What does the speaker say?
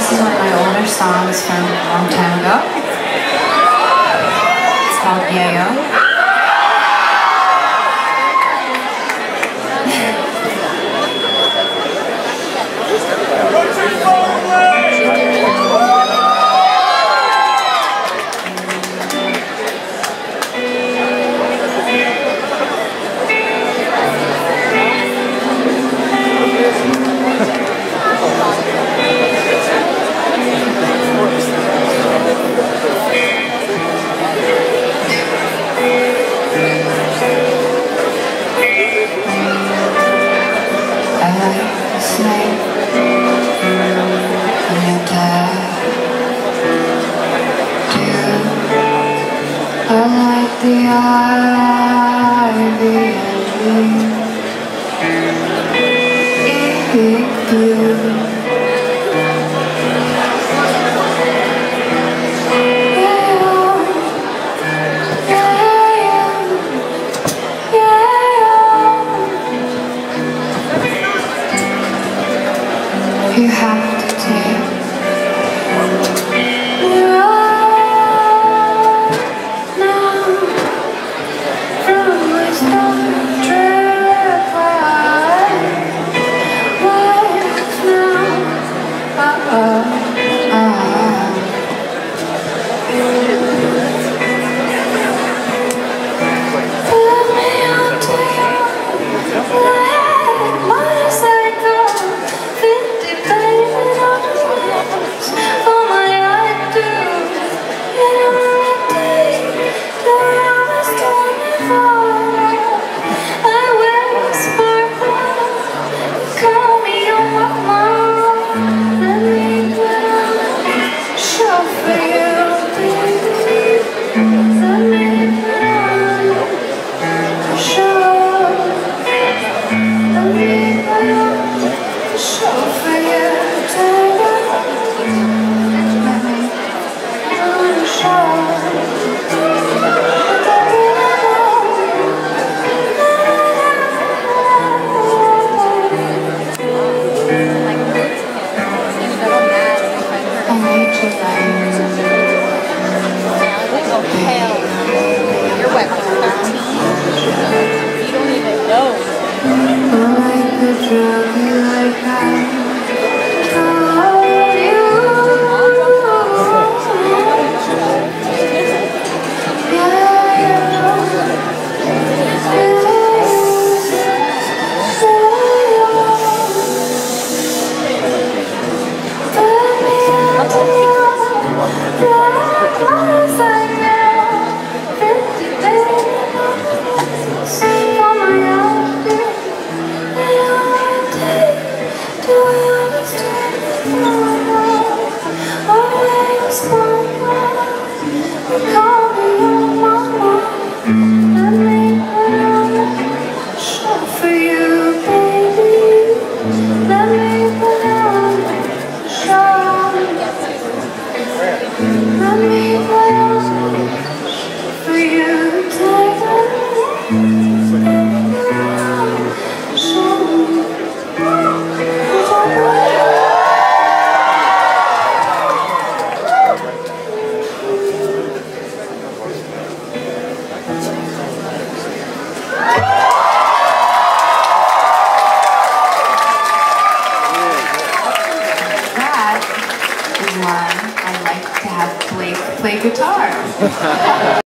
This is one of my older songs from a long time ago. It's called Yayo. I like the snake in your tattoo. I like the ivy and the blue. You have to take me right now from my stomach trip right now. Let me onto you like motorcycle. You're what, 13? You don't even know. Like the drug you like I told you. That is why I like to have Blake play guitar.